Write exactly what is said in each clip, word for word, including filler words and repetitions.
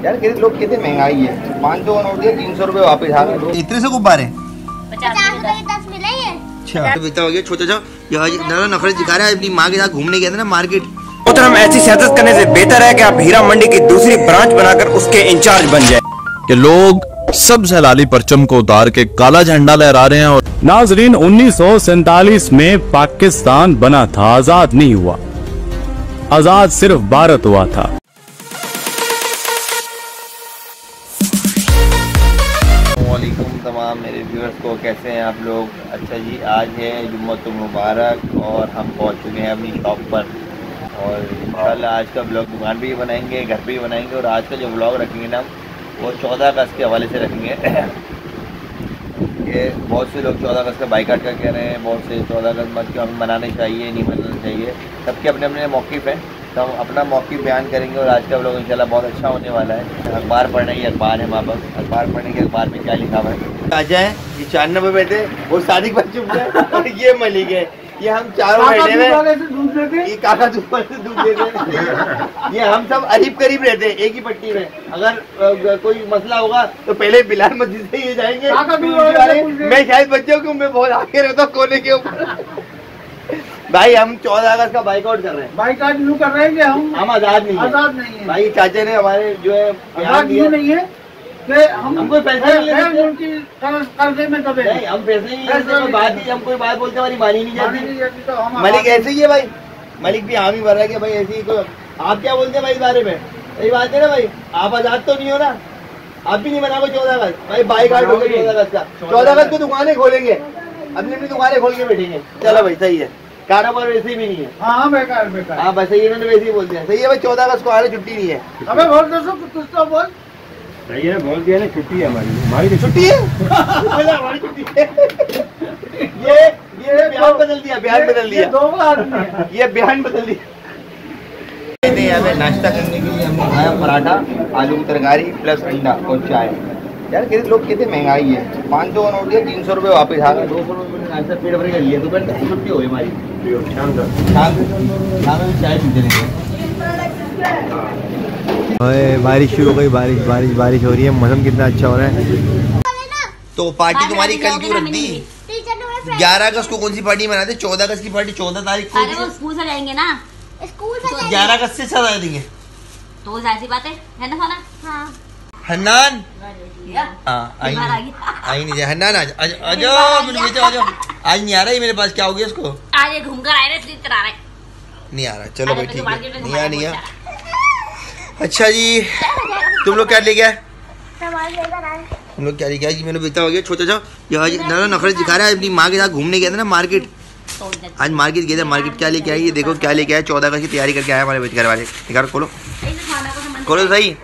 यार गरीब लोग कहते महंगाई है, पाँच सौ का नोट दिया, तीन सौ रुपए वापस आ गए। इतने से गुब्बारे दस मिले ये। अच्छा बेटा हो गया छोटा सा यहाँ नफरत दिखा रहा है। अपनी माँ के साथ घूमने गया था ना मार्केट। मोहतरम, ऐसी सियासत करने से बेहतर है कि आप हीरा मंडी की दूसरी ब्रांच बनाकर उसके इंचार्ज बन जाए। कि लोग सब सैलाली परचम को उतार के काला झंडा लहरा रहे हैं। और नाजरीन, उन्नीस सौ सैतालीस में पाकिस्तान बना था, आजाद नहीं हुआ। आजाद सिर्फ भारत हुआ था। तमाम मेरे व्यूअर्स को कैसे हैं आप लोग। अच्छा जी, आज है जुम्मतुल मुबारक और हम पहुंच चुके हैं अपनी शॉप पर। और इंशाल्लाह आज का ब्लॉग दुकान पे ही बनाएंगे, घर पे ही बनाएंगे। और आज का जो ब्लॉग रखेंगे ना वो चौदह अगस्त के हवाले से रखेंगे। ये बहुत से लोग चौदह अगस्त का बाइकाट का कह रहे हैं, बहुत से चौदह अगस्त मत क्यों हमें मनाना चाहिए, नहीं मनाना चाहिए। सबके अपने अपने मौक़िफ़ हैं, तो हम अपना मौक़िफ़ बयान करेंगे। और आज का ब्लॉग इंशाल्लाह बहुत अच्छा होने वाला है। अखबार पढ़ने की अखबार है हमारे पास, अखबार पढ़ने के अखबार में क्या लिखा हुआ है। आ जाए ये चार नंबर बैठे वो सादिक बच्चे और ये मलिक है, ये हम चारों बैठे हुए, ये काका दूध से दूध देते। ये हम सब अरीब करीब रहते हैं एक ही पट्टी में। अगर कोई मसला होगा तो पहले बिलाल मस्जिद से ये जाएंगे। मैं शायद बच्चों को मैं बहुत आगे रहता हूँ कोने के ऊपर। भाई हम चौदह अगस्त का बाइकआउट कर रहे हैं। बाइकआउट यूँ कर रहे हैं कि हम हम आजाद नहीं आजाद नहीं है। भाई चाचा ने हमारे जो है आजाद नहीं है कि हम हम कोई पैसा नहीं लेते उनकी कर्जे में दबे नहीं, हम पैसे नहीं लेते। कोई बात नहीं, हम कोई बात बोलते हमारी मानी नहीं जाती। तो हम मलिक ऐसे ही है भाई, मलिक भी हामी भर रहा है कि भाई ऐसे ही। कोई आप क्या बोलते हैं भाई इस बारे में? यही बात है ना भाई, आप आजाद तो नहीं हो ना, आप भी नहीं मनाओगे चौदह अगस्त। भाई बाइक आउट हो गया चौदह अगस्त का। चौदह अगस्त को दुकानें खोलेंगे, अपनी अपनी दुकानें खोल के बैठेंगे। चलो भाई सही है, कारोबार वैसे भी नहीं है। हाँ बेकार बेकार। हाँ बस सही, इन्होंने वैसे ही बोल दिया। सही है भाई, चौदह अगस्त को आ रहे, छुट्टी नहीं है। अबे बोल दो कुछ तो बोल। सही है, बोल दिया ना, छुट्टी है हमारी। हमारी छुट्टी है, हमारी छुट्टी है। ये ये बयान बदल दिया, बयान बदल दिया, दो बार ये बयान बदल दिया। हमें नाश्ता करने के लिए हमने खाया पराठा, आलू की तरकारी प्लस अंडा और चाय। यार गरीब लोग कहते महंगाई है, पाँच सौ का नोट दिया, तीन सौ रुपये वापस आ गए। दो सौ रुपये नाश्ता पेट भर कर लिया। दोपहर तक छुट्टी हो गई हमारी। शाम शाम में चाय पीते रहेंगे। बारिश शुरू हो गई, बारिश बारिश बारिश हो रही है। मौसम कितना अच्छा हो रहा है। तो पार्टी तुम्हारी कल क्यों रख दी? ग्यारह अगस्त को कौन सी पार्टी मनाते? चौदह अगस्त की पार्टी चौदह तारीख को। अरे वो स्कूल से जाएंगे ना, स्कूल से ग्यारह अगस्त से सजा देंगे तो जाहिर सी बात है, है ना खाना? हाँ हन्नान हाँ आई आई नहीं जाए। हन्नान आज आ जाओ, आज नहीं आ रहा है मेरे पास। क्या हो गया उसको? आज घूम कर आए रहे, करा रहे नहीं आ रहा। चलो भाई ठीक है, नहीं आ नहीं आ। अच्छा जी, तुम लोग क्या ले गया? हम लोग क्या लेके आए? मैंने बेटा हो गया छोटा सा यहाँ नफरत दिखा रहा है। अपनी माँ के साथ घूमने गया था ना मार्केट। आज मार्केट गया था। मार्केट क्या लेके आई? ये देखो क्या लेके आया। चौदह अगस्त की तैयारी करके आया हमारे घर वाले। निकालो, खोलो खोलो तो सही,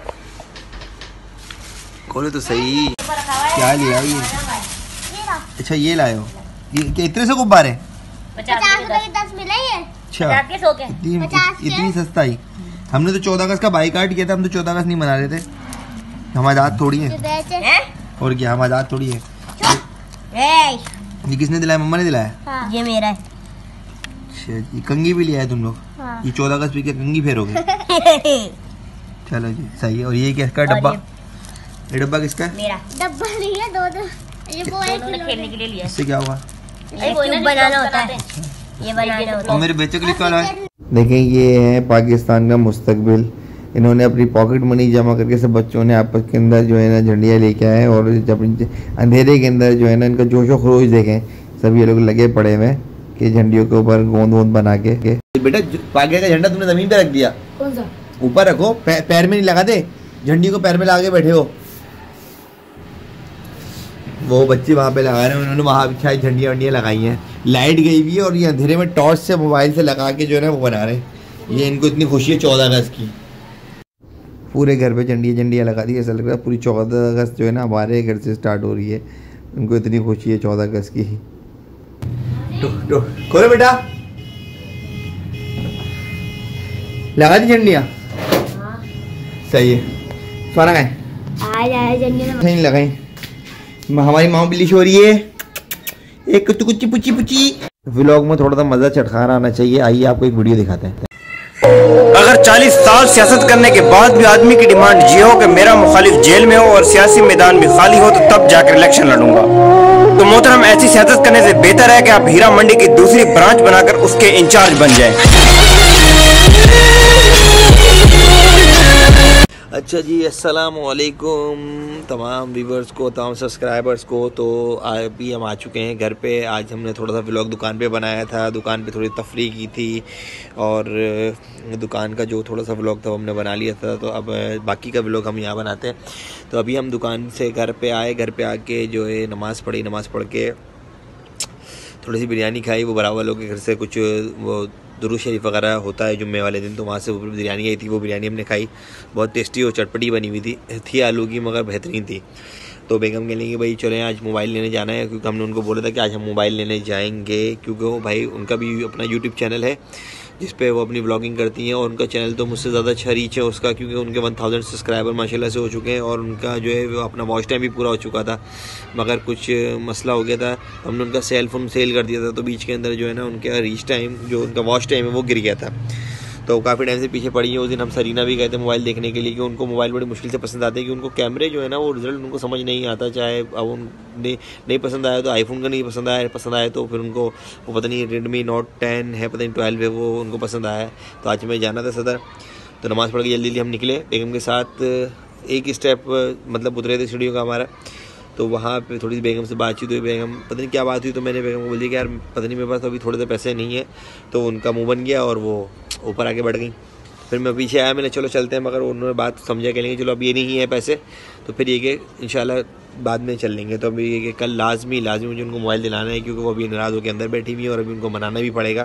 खोलो तो सही। क्या लिया ये? अच्छा ये लाए हो, ये क्या इतने से गुब्बारे? दस मिले ये। अच्छा इतनी इतनी सस्ता ही। हमने तो चौदह अगस्त का बाइकाट किया था। हम तो चौदह अगस्त नहीं मना रहे थे, हम आजाद थोड़ी है। और क्या, हम आजाद थोड़ी है। ये किसने दिलाया? मम्मा ने दिलाया। हाँ। ये मेरा है। अच्छा जी, कंगी भी लिया है तुम लोग? हाँ। ये चौदह अगस्त पे क्या कंगी फेरोगे? चलो जी सही है। और ये किसका डब्बा? ये डब्बा किसका है? मेरा डब्बा नहीं है, दो दो ये वो है खेलने के लिए लिया। इससे क्या हुआ? बनाना होता है, ये बनाना होता है। मेरे बच्चों के लिए क्या है? देखें ये है पाकिस्तान का मुस्तकबिल। इन्होंने अपनी पॉकेट मनी जमा करके सब बच्चों ने आपस के अंदर जो है ना झंडियाँ लेके आए। और जब अंधेरे के अंदर जो है ना इनका जोशो खरोश देखें, सब ये लोग लगे पड़े हुए कि झंडियों के ऊपर गोंद वोंद बना के। बेटा पाकिस्तान का झंडा तुमने जमीन पे रख दिया। कौन सा? ऊपर रखो, पैर में नहीं लगा दे। झंडी को पैर में लगा के बैठे हो। वो बच्चे वहाँ पे लगा रहे हैं, उन्होंने वहाँ शायद झंडियाँ वंडियाँ लगाई हैं। लाइट गई हुई है और ये अंधेरे में टॉर्च से मोबाइल से लगा के जो है ना वो बना रहे हैं। ये इनको इतनी खुशी है चौदह अगस्त की। पूरे घर पे झंडियाँ झंडियाँ लगा दी। ऐसा लग रहा है पूरी चौदह अगस्त जो है ना हमारे घर से स्टार्ट हो रही है। उनको इतनी खुशी है चौदह अगस्त की। तो, तो, खोलो बेटा, लगा दी झंडियाँ? सही है। सोना है नहीं लगाई। हमारी माँ बिल्ली हो रही है एक कुछ पुची पुची। व्लॉग में थोड़ा सा मज़ा चटखाना आना चाहिए। आइए आपको एक वीडियो दिखाते हैं। अगर चालीस साल सियासत करने के बाद भी आदमी की डिमांड ये हो कि मेरा मुखालिफ जेल में हो और सियासी मैदान भी खाली हो, तो तब जाकर इलेक्शन लड़ूंगा। तो मोहतरम, ऐसी सियासत करने से बेहतर है कि आप हीरा मंडी की दूसरी ब्रांच बनाकर उसके इंचार्ज बन जाएं। अच्छा जी, अस्सलाम वालेकुम तमाम व्यूवर्स को, तमाम सब्सक्राइबर्स को। तो अभी हम आ चुके हैं घर पे। आज हमने थोड़ा सा व्लॉग दुकान पे बनाया था, दुकान पे थोड़ी तफरी की थी और दुकान का जो थोड़ा सा व्लॉग था वो हमने बना लिया था। तो अब बाकी का व्लॉग हम यहाँ बनाते हैं। तो अभी हम दुकान से घर पे आए, घर पे आके जो है नमाज़ पढ़ी, नमाज़ पढ़ के थोड़ी सी बिरयानी खाई। वो बराबर लोग के घर से कुछ वो दुरूद शरीफ वगैरह होता है जुम्मे वाले दिन, तो वहाँ से वो बिरयानी आई थी। वो बिरयानी हमने खाई, बहुत टेस्टी और चटपटी बनी हुई थी थी आलू की, मगर बेहतरीन थी। तो बेगम कह लेंगे भाई चलें आज मोबाइल लेने जाना है, क्योंकि हमने उनको बोला था कि आज हम मोबाइल लेने जाएंगे, क्योंकि वो भाई उनका भी अपना यूट्यूब चैनल है जिस पे वो अपनी व्लॉगिंग करती हैं। और उनका चैनल तो मुझसे ज़्यादा अच्छा रीच है उसका, क्योंकि उनके वन थाउजेंड सब्सक्राइबर माशाल्लाह से हो चुके हैं और उनका जो है वो अपना वॉच टाइम भी पूरा हो चुका था। मगर कुछ मसला हो गया था, हमने उनका सेल फ़ोन सेल कर दिया था, तो बीच के अंदर जो है ना उनका रीच टाइम, जो उनका वॉच टाइम है वो गिर गया था। तो काफ़ी टाइम से पीछे पड़ी है। उस दिन हम सरीना भी गए थे मोबाइल देखने के लिए, कि उनको मोबाइल बड़ी मुश्किल से पसंद आते हैं, कि उनको कैमरे जो है ना वो रिज़ल्ट उनको समझ नहीं आता। चाहे अब उन्हें नहीं पसंद आया तो आईफोन का नहीं पसंद आया, पसंद आया तो फिर उनको वो पता नहीं रेडमी नोट टेन है, पता नहीं ट्वेल्व है, वो उनको पसंद आया। तो आज मैं जाना था सदर, तो नमाज़ पढ़ के जल्दी जल्दी हम निकले बेगम के साथ। एक स्टेप मतलब उतरे थे सीढ़ियों का हमारा, तो वहाँ पे थोड़ी सी बेगम से बातचीत हुई। बेगम पता नहीं क्या बात हुई, तो मैंने बेगम को बोल दिया कि यार पता नहीं मेरे पास तो अभी थोड़े से पैसे नहीं है। तो उनका मुँह बन गया और वो ऊपर आके बढ़ गई। फिर मैं पीछे आया, मैंने चलो चलते हैं, मगर उन्होंने बात समझा के लेंगे चलो अब ये नहीं है पैसे, तो फिर ये कि इंशाल्लाह बाद में चल लेंगे। तो अभी ये कि कल लाजमी लाजमी मुझे उनको मोबाइल दिलाना है, क्योंकि वो अभी नाराज़ होकर अंदर बैठी हुई है और अभी उनको मनाना भी पड़ेगा।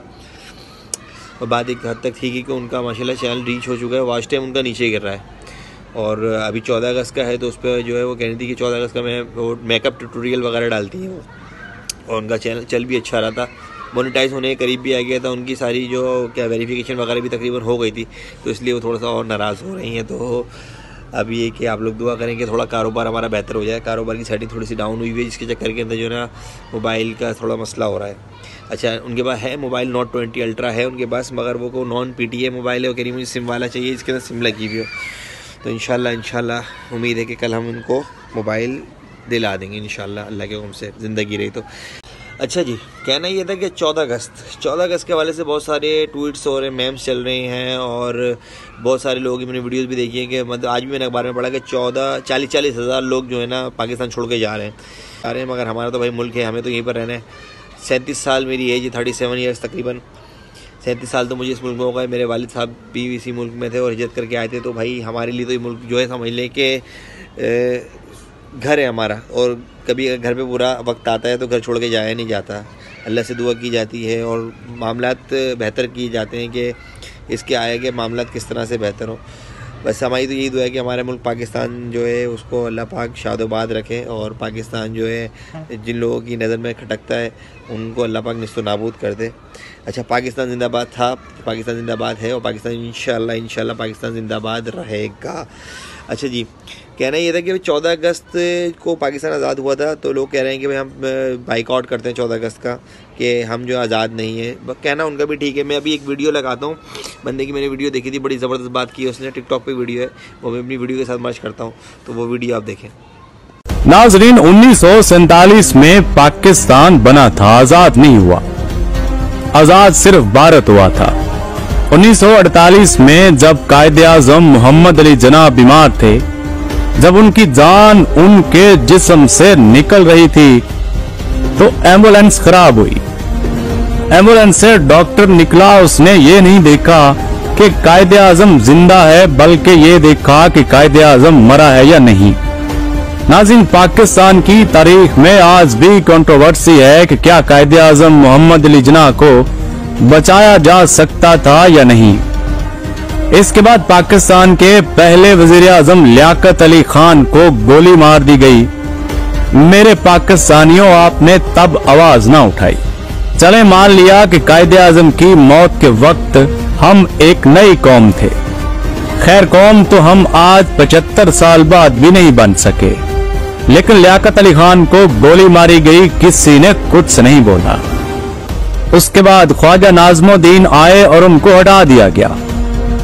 और बात एक हद तक ठीक है कि उनका माशाल्लाह चैनल रीच हो चुका है, वॉच टाइम उनका नीचे गिर रहा है। और अभी चौदह अगस्त का है, तो उस पर जो है वो कह रही थी कि चौदह अगस्त का मैं वो मेकअप ट्यूटोरियल वगैरह डालती हैं वो, और उनका चैनल चल भी अच्छा रहा था, मोनेटाइज होने के करीब भी आ गया था। उनकी सारी जो क्या वेरिफिकेशन वगैरह भी तकरीबन हो गई थी, तो इसलिए वो थोड़ा सा और नाराज़ हो रही हैं। तो अब ये कि आप लोग दुआ करें कि थोड़ा कारोबार हमारा बेहतर हो जाए। कारोबार की सेटिंग थोड़ी सी डाउन हुई हुई है, जिसके चक्कर के अंदर जो है ना मोबाइल का थोड़ा मसला हो रहा है। अच्छा, उनके पास है मोबाइल नोट ट्वेंटी अल्ट्रा है उनके पास, मगर वो को non P T A mobile है। वो कह रही मुझे सिम वाला चाहिए, इसके अंदर सिम लगी हुई हो। तो इंशाल्लाह इंशाल्लाह उम्मीद है कि कल हम उनको मोबाइल दिला देंगे इंशाल्लाह, अल्लाह के हुक्म से ज़िंदगी रही तो। अच्छा जी, कहना ये था कि चौदह अगस्त चौदह अगस्त के हवाले से बहुत सारे ट्वीट्स और मेम्स चल रहे हैं, और बहुत सारे लोग मैंने वीडियोस भी देखी हैं कि मतलब आज भी मैंने अखबार में पढ़ा कि चौदह चालीस चालीस हज़ार लोग जो है ना पाकिस्तान छोड़ के जा रहे हैं जा रहे हैं मगर हमारा तो भाई मुल्क है, हमें तो यहीं पर रहना है। सैंतीस साल मेरी एज है, थर्टी सेवन ईयर्स तकरीबन सैंतीस साल तो मुझे इस मुल्क में हो गए। मेरे वालिद साहब भी इसी मुल्क में थे और हिजरत करके आए थे, तो भाई हमारे लिए तो ये मुल्क जो है समझ लें कि घर है हमारा। और कभी अगर घर पे बुरा वक्त आता है तो घर छोड़ के जाया नहीं जाता, अल्लाह से दुआ की जाती है और मामलात बेहतर किए जाते हैं कि इसके आए कि मामलात किस तरह से बेहतर हो। बस हमारी तो यही दुआ है कि हमारा मुल्क पाकिस्तान जो है उसको अल्लाह पाक शादोबाद रखे, और पाकिस्तान जो है जिन लोगों की नज़र में खटकता है उनको अल्लाह पाक निस्तो नाबूद कर दे। अच्छा, पाकिस्तान जिंदाबाद था, पाकिस्तान जिंदाबाद है, और पाकिस्तान इंशाल्लाह इंशाल्लाह पाकिस्तान जिंदाबाद रहेगा। अच्छा जी, कहना ये था कि चौदह अगस्त को पाकिस्तान आज़ाद हुआ था, तो लोग कह रहे हैं कि भाई हम बाइकआउट करते हैं चौदह अगस्त का, कि हम जो आज़ाद नहीं है। कहना उनका भी ठीक है। मैं अभी एक वीडियो लगाता हूँ, बंदे की मैंने वीडियो देखी थी, बड़ी ज़बरदस्त बात की है उसने, टिकटॉक पे वीडियो है, वो मैं अपनी वीडियो के साथ मर्ज करता हूँ, तो वो वीडियो आप देखें। नाजरीन, उन्नीस सौ सैतालीस में पाकिस्तान बना था, आजाद नहीं हुआ। आजाद सिर्फ भारत हुआ था। उन्नीस सौ अड़तालीस में जब कायदे आज़म मोहम्मद अली जिन्ना बीमार थे, जब उनकी जान उनके जिस्म से निकल रही थी, तो एम्बुलेंस खराब हुई। एम्बुलेंस से डॉक्टर निकला, उसने ये नहीं देखा कि कायदे आज़म जिंदा है, बल्कि ये देखा कि कायदे आज़म मरा है या नहीं। नाज़रीन, पाकिस्तान की तारीख में आज भी कंट्रोवर्सी है कि क्या कायदे आज़म मोहम्मद अली जिन्ना को बचाया जा सकता था या नहीं। इसके बाद पाकिस्तान के पहले वजीर आज़म लियाकत अली खान को गोली मार दी गई। मेरे पाकिस्तानियों, आपने तब आवाज ना उठाई। चले मान लिया कि कायदे आज़म की मौत के वक्त हम एक नई कौम थे। खैर, कौम तो हम आज पचहत्तर साल बाद भी नहीं बन सके, लेकिन लियाकत अली खान को गोली मारी गई, किसी ने कुछ नहीं बोला। उसके बाद ख्वाजा नाज़मुद्दीन आए और उनको हटा दिया गया।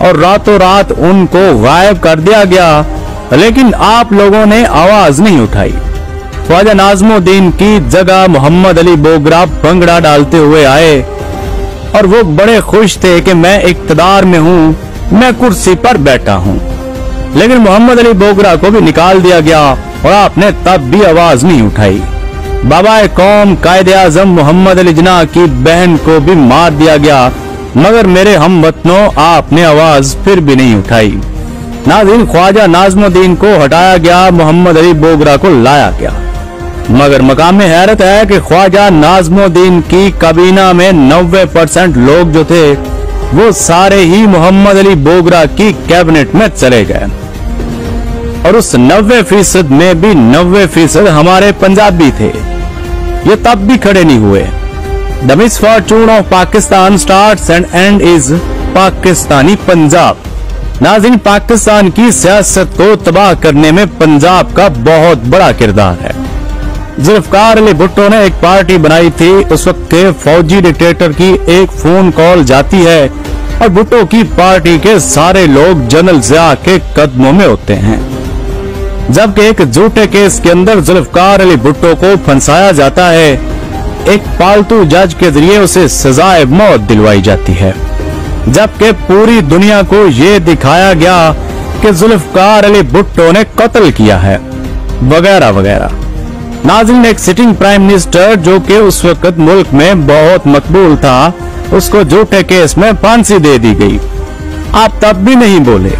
और रातों रात उनको गायब कर दिया गया, लेकिन आप लोगों ने आवाज नहीं उठाई। ख्वाजा नाज़मुद्दीन की जगह मोहम्मद अली बोगरा भंगड़ा डालते हुए आए और वो बड़े खुश थे कि मैं इक्तदार में हूँ, मैं कुर्सी पर बैठा हूँ। लेकिन मोहम्मद अली बोगरा को भी निकाल दिया गया और आपने तब भी आवाज नहीं उठाई। बाबा कौम कायदे आजम मोहम्मद अली जिन्ना की बहन को भी मार दिया गया, मगर मेरे हमवतनों आपने आवाज फिर भी नहीं उठाई। नाज़रीन, ख्वाजा नाज़मुद्दीन को हटाया गया, मोहम्मद अली बोगरा को लाया गया, मगर मकाम में हैरत है कि ख्वाजा नाज़मुद्दीन की काबीना में नब्बे परसेंट लोग जो थे वो सारे ही मोहम्मद अली बोगरा की कैबिनेट में चले गए, और उस नब्बे फीसद में भी नब्बे फीसद हमारे पंजाबी थे। ये तब भी खड़े नहीं हुए। The misfortune of Pakistan starts and end is Pakistani Punjab. नाज़रीन, पाकिस्तान की सियासत को तबाह करने में पंजाब का बहुत बड़ा किरदार है। जुल्फकार अली भुट्टो ने एक पार्टी बनाई थी, उस वक्त के फौजी डिक्टेटर की एक फोन कॉल जाती है और भुट्टो की पार्टी के सारे लोग जनरल ज़िया के कदमों में होते हैं। जबकि एक झूठे केस के अंदर जुल्फकार अली भुट्टो को फंसाया जाता है, एक पालतू जज के जरिए उसे सजाए मौत दिलवाई जाती है, जबकि पूरी दुनिया को ये दिखाया गया कि जुल्फकार अली भुट्टो ने कत्ल किया है, वगैरह वगैरह। नाज़रीन, एक सिटिंग प्राइम मिनिस्टर जो कि उस वक्त मुल्क में बहुत मकबूल था, उसको झूठे केस में फांसी दे दी गई। आप तब भी नहीं बोले।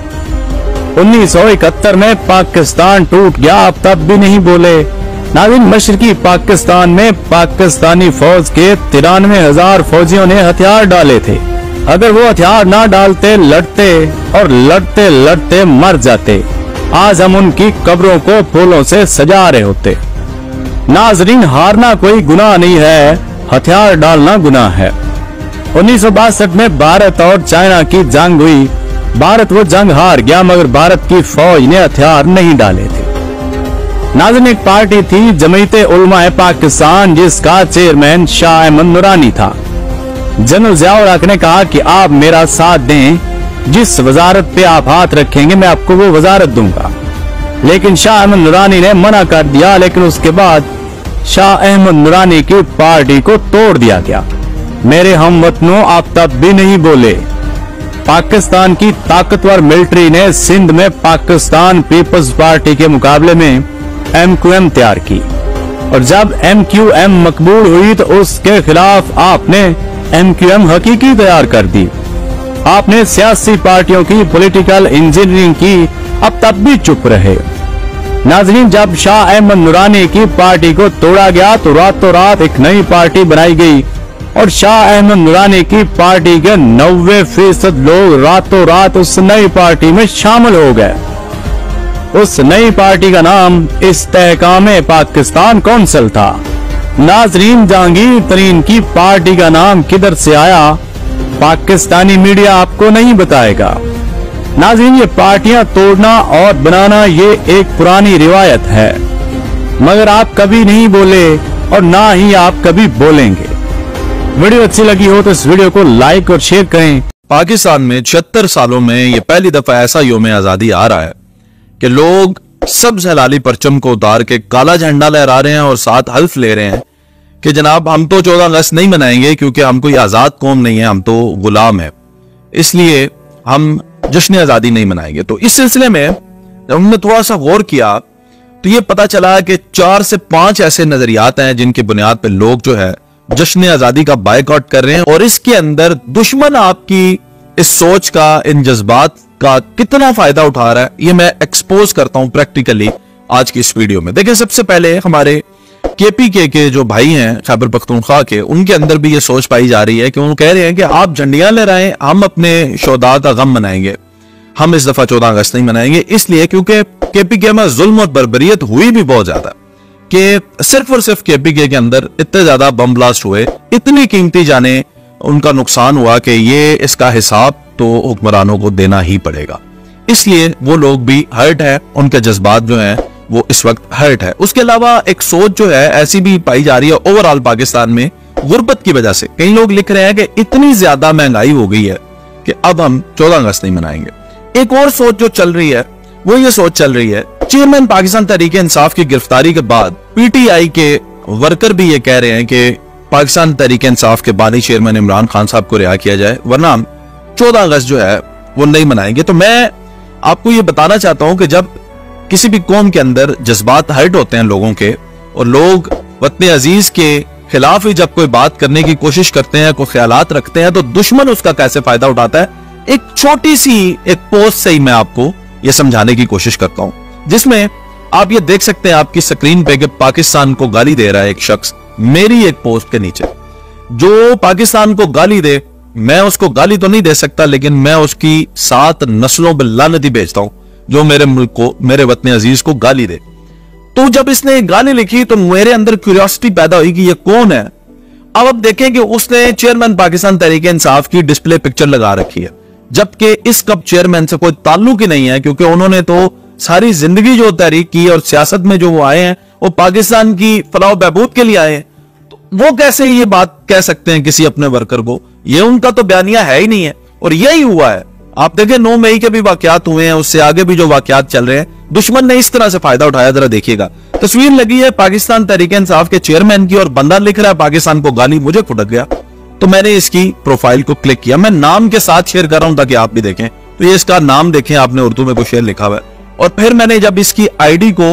उन्नीस सौ इकहत्तर में पाकिस्तान टूट गया, आप तब भी नहीं बोले। नाज़रीन, मशरकी पाकिस्तान में पाकिस्तानी फौज के तिरानवे हजार फौजियों ने हथियार डाले थे। अगर वो हथियार ना डालते, लड़ते और लड़ते लड़ते मर जाते, आज हम उनकी कब्रों को फूलों से सजा रहे होते। नाज़रीन, हारना कोई गुनाह नहीं है, हथियार डालना गुनाह है। उन्नीस सौ बासठ में भारत और चाइना की जंग हुई। भारत वो जंग हार गया, मगर भारत की फौज ने हथियार नहीं डाले थे। नाज़रीन, एक पार्टी थी जमीयत उलमा पाकिस्तान, जिसका चेयरमैन शाह अहमद नूरानी था। जनरल ज़िया हक ने कहा कि आप मेरा साथ दें, जिस वजारत पे आप हाथ रखेंगे मैं आपको वो वजारत दूंगा। लेकिन शाह अहमद नूरानी ने मना कर दिया। लेकिन उसके बाद शाह अहमद नूरानी की पार्टी को तोड़ दिया गया। मेरे हमवतनों, आप तब भी नहीं बोले। पाकिस्तान की ताकतवर मिलिट्री ने सिंध में पाकिस्तान पीपल्स पार्टी के मुकाबले में एम क्यू एम तैयार की, और जब एम क्यू एम मकबूल हुई तो उसके खिलाफ आपने एम क्यू एम हकीकी तैयार कर दी। आपने सियासी पार्टियों की पॉलिटिकल इंजीनियरिंग की, अब तब भी चुप रहे। नाज़रीन, जब शाह अहमद नूरानी की पार्टी को तोड़ा गया तो रातों रात एक नई पार्टी बनाई गई, और शाह अहमद नूरानी की पार्टी के नब्बे फीसद लोग रातों रात उस नई पार्टी में शामिल हो गए। उस नई पार्टी का नाम इस्तेहकाम पाकिस्तान कौंसिल था। नाज़रीन, जहांगीर तरीन की पार्टी का नाम किधर से आया, पाकिस्तानी मीडिया आपको नहीं बताएगा। नाज़रीन, ये पार्टियां तोड़ना और बनाना ये एक पुरानी रिवायत है, मगर आप कभी नहीं बोले और ना ही आप कभी बोलेंगे। वीडियो अच्छी लगी हो तो इस वीडियो को लाइक और शेयर करें। पाकिस्तान में छिहत्तर सालों में ये पहली दफा ऐसा योम आजादी आ रहा है कि लोग सब्ज हलाली परचम को उतार के काला झंडा लहरा रहे हैं और साथ हल्फ ले रहे हैं कि जनाब हम तो चौदह अगस्त नहीं मनाएंगे क्योंकि हम कोई आजाद कौम नहीं है, हम तो गुलाम है, इसलिए हम जश्न आजादी नहीं मनाएंगे। तो इस सिलसिले में जब हमने थोड़ा सा गौर किया तो ये पता चला कि चार से पांच ऐसे नजरियात हैं जिनकी बुनियाद पर लोग जो है जश्न आजादी का बायकॉट कर रहे हैं, और इसके अंदर दुश्मन आपकी इस सोच का, इन जज्बात का कितना फायदा उठा रहा है, ये मैं एक्सपोज करता हूं प्रैक्टिकली आज की इस वीडियो में। देखिए, सबसे पहले हमारे के पी के के जो भाई हैं खैबर पख्तूनख्वा के, उनके अंदर भी ये सोच पाई जा रही है कि वो कह रहे हैं कि आप झंडियां लहराएं, हम अपने शोहदा का गम मनाएंगे, हम इस दफा चौदह अगस्त नहीं मनाएंगे, इसलिए क्योंकि के पी के में जुल्म और बर्बरियत हुई भी बहुत ज्यादा, कि सिर्फ और सिर्फ के पी के के अंदर इतने ज्यादा बम ब्लास्ट हुए, इतनी कीमती जाने उनका नुकसान हुआ कि ये इसका हिसाब तो हुक्मरानों को देना ही पड़ेगा। इसलिए वो लोग भी हर्ट है, उनके जज्बात जो हैं वो इस वक्त हर्ट है। उसके अलावा एक सोच जो है ऐसी भी पाई जा रही है ओवरऑल पाकिस्तान में गुर्बत की वजह से। कई लोग लिख रहे हैं कि इतनी ज्यादा महंगाई हो गई है कि अब हम चौदह अगस्त नहीं मनाएंगे। एक और सोच जो चल रही है वो ये सोच चल रही है, चेयरमैन पाकिस्तान तहरीक इंसाफ की गिरफ्तारी के बाद पीटीआई के वर्कर भी ये कह रहे हैं कि पाकिस्तान तहरीक इंसाफ के बानी चेयरमैन इमरान खान साहब को रिहा किया जाए, वरना हम चौदह अगस्त जो है वो नहीं मनाएंगे। तो मैं आपको ये बताना चाहता हूं कि जब किसी भी कौम के अंदर जज्बात हर्ट होते हैं लोगों के, और लोग वतन अजीज के खिलाफ ही जब कोई बात करने की कोशिश करते हैं, कोई ख्यालात रखते हैं, तो दुश्मन उसका कैसे फायदा उठाता है। एक छोटी सी एक पोस्ट से ही मैं आपको ये समझाने की कोशिश करता हूं, जिसमें आप ये देख सकते हैं आपकी स्क्रीन पे कि पाकिस्तान को गाली दे रहा है एक शख्स मेरी एक पोस्ट के नीचे। जो पाकिस्तान को गाली दे, मैं उसको गाली तो नहीं दे सकता, लेकिन मैं उसकी सात नस्लों पर लानती भेजता हूं जो मेरे मुल्क को, मेरे वतन अजीज को गाली दे। तो जब इसने गाली लिखी तो मेरे अंदर क्यूरियोसिटी पैदा हुई कि ये कौन है। अब अब देखें कि उसने चेयरमैन पाकिस्तान तहरीक इंसाफ की डिस्प्ले पिक्चर लगा रखी है, जबकि इस कब चेयरमैन से कोई ताल्लुक ही नहीं है, क्योंकि उन्होंने तो सारी जिंदगी जो तहरीक की और सियासत में जो वो आए हैं वो पाकिस्तान की फलाह बहबूद के लिए आए हैं। तो वो कैसे ये बात कह सकते हैं किसी अपने वर्कर को? ये उनका तो बयानिया है ही नहीं है, और यही हुआ है। आप देखें नौ मई के भी वाकयात हुए हैं, उससे आगे भी जो वाकयात चल रहे हैं, दुश्मन ने इस तरह से फायदा उठाया। जरा देखिएगा, तस्वीर लगी है पाकिस्तान तहरीक इंसाफ के चेयरमैन की और बंदा लिख रहा है पाकिस्तान को गाली। मुझे खुटक गया तो मैंने इसकी प्रोफाइल को क्लिक किया। मैं नाम के साथ शेयर कर रहा हूं ताकि आप भी देखें। तो ये इसका नाम देखें, आपने उर्दू में कुछ शेयर लिखा हुआ है। और फिर मैंने जब इसकी आईडी को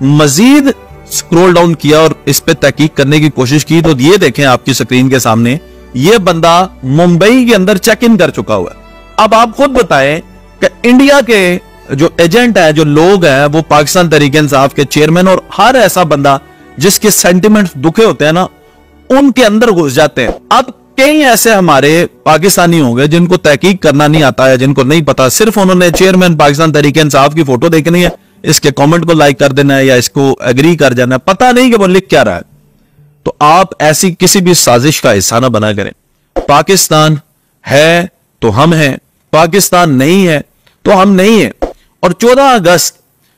मजीद स्क्रॉल डाउन किया और इस पे तहकीक करने की कोशिश की, तो ये देखें आपकी स्क्रीन के सामने, ये बंदा मुंबई के अंदर चेक इन कर चुका हुआ है। अब आप खुद बताएं कि इंडिया के जो एजेंट है, जो लोग हैं, वो पाकिस्तान तहरीक इंसाफ के चेयरमैन और हर ऐसा बंदा जिसके सेंटिमेंट्स दुखे होते हैं ना, उनके अंदर घुस जाते हैं। अब कई ऐसे हमारे पाकिस्तानी होंगे जिनको तहकीक करना नहीं आता है, जिनको नहीं पता, सिर्फ उन्होंने चेयरमैन पाकिस्तान तहरीक इंसाफ की फोटो देखनी है, इसके कमेंट को लाइक कर देना है या इसको एग्री कर जाना है, पता नहीं कि वो लिख क्या रहा है। तो आप ऐसी किसी भी साजिश का हिस्सा ना बना करें। पाकिस्तान है तो हम हैं, पाकिस्तान नहीं है तो हम नहीं है। और चौदह अगस्त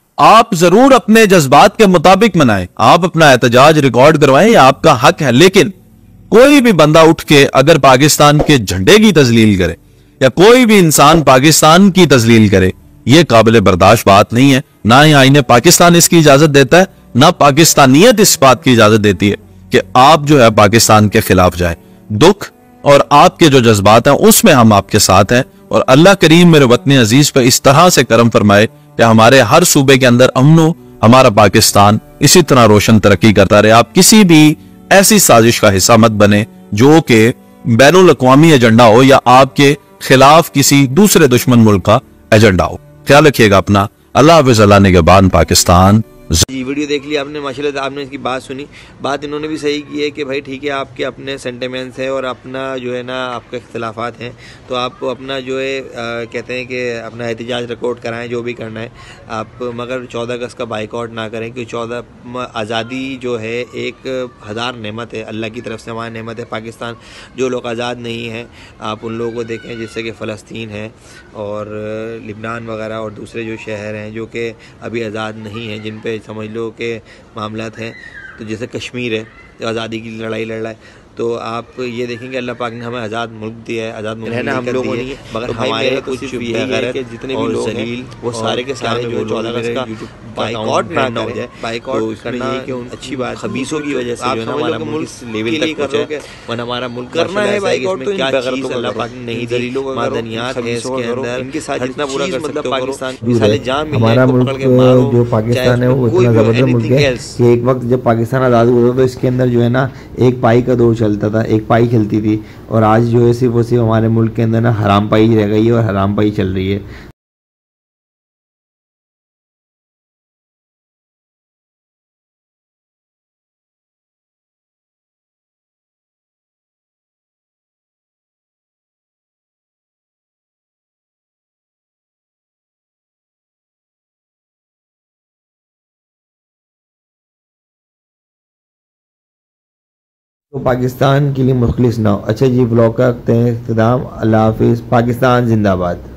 आप जरूर अपने जज्बात के मुताबिक मनाएं, आप अपना एहतजाज रिकॉर्ड करवाएं, यह आपका हक है। लेकिन कोई भी बंदा उठ के अगर पाकिस्तान के झंडे की तजलील करे या कोई भी इंसान पाकिस्तान की तजलील करे, यह काबिल बर्दाश्त बात नहीं है। ना ही आईने पाकिस्तान इसकी इजाजत देता है, ना पाकिस्तानियत इस बात की इजाजत देती है कि आप जो है पाकिस्तान के खिलाफ जाए। दुख और आपके जो जज्बात हैं उसमें हम आपके साथ हैं, और अल्लाह करीम मेरे वतन अजीज पर इस तरह से करम फरमाए कि हमारे हर सूबे के अंदर अमनो, हमारा पाकिस्तान इसी तरह रोशन तरक्की करता रहे। आप किसी भी ऐसी साजिश का हिस्सा मत बने जो कि बैनुल अक़वामी एजेंडा हो या आपके खिलाफ किसी दूसरे दुश्मन मुल्क का एजेंडा हो। ख्याल रखिएगा अपना। अल्लाह हाफ़िज़। अल्लाह निगहबान पाकिस्तान। जी, वीडियो देख ली आपने, माशाल्लाह आपने इसकी बात सुनी। बात इन्होंने भी सही की है कि भाई ठीक है, आपके अपने सेंटिमेंट्स हैं और अपना जो है ना आपके इख्तलाफात हैं, तो आप अपना जो है आ, कहते हैं कि अपना एहतजाज रिकॉर्ड कराएं, जो भी करना है आप, मगर चौदह अगस्त का बाइकआउट ना करें, क्योंकि चौदह आज़ादी जो है एक हज़ार नेमत है, अल्लाह की तरफ से हमारी नेमत है। पाकिस्तान जो लोग आज़ाद नहीं हैं, आप उन लोगों को देखें जैसे कि फ़लस्तीन है और लिबनान वगैरह और दूसरे जो शहर हैं जो कि अभी आज़ाद नहीं हैं, जिन पे समझ लो के मामलात हैं। तो जैसे कश्मीर है, तो आज़ादी की लड़ाई लड़ रहा है, तो आप ये देखेंगे अल्लाह पाक ने हमें आज़ाद मुल्क दिया है, आज़ाद मुल्क रहना हम लोगों ने, मगर तो हमारे कुछ भी है कि जितने भी लोग हैं वो सारे के सारे जो चौदह अगस्त का बाइकआउट ना हो जाए, बाइकआउट करना अच्छी बात, खबीसों की वजह से जो हमारा मुल्क लेवल तक पहुंचे, वरना हमारा मुल्क करना है बाइकआउट, तो क्या चीज़ अल्लाह पाक ने नहीं दी, मादनियात है इसके अंदर, इनके साथ जितना पूरा कर सकते हो पाकिस्तान मिसाले जाम हमारा मुल्क जो पाकिस्तान है वो इतना ज़बरदस्त मुल्क है कि एक वक्त जब पाकिस्तान आज़ाद हुआ था तो इसके अंदर जो है ना एक पाई का दौर चलता था, एक पाई खिलती थी, और आज जो है सिर्फ वो सिर्फ हमारे मुल्क के अंदर ना हराम पाई रह गई है और हराम पाई चल रही है। तो पाकिस्तान के लिए मुखलिस ना हो। अच्छा जी, ब्लॉग का इख्तिताम। अल्लाह हाफिज़। पाकिस्तान जिंदाबाद।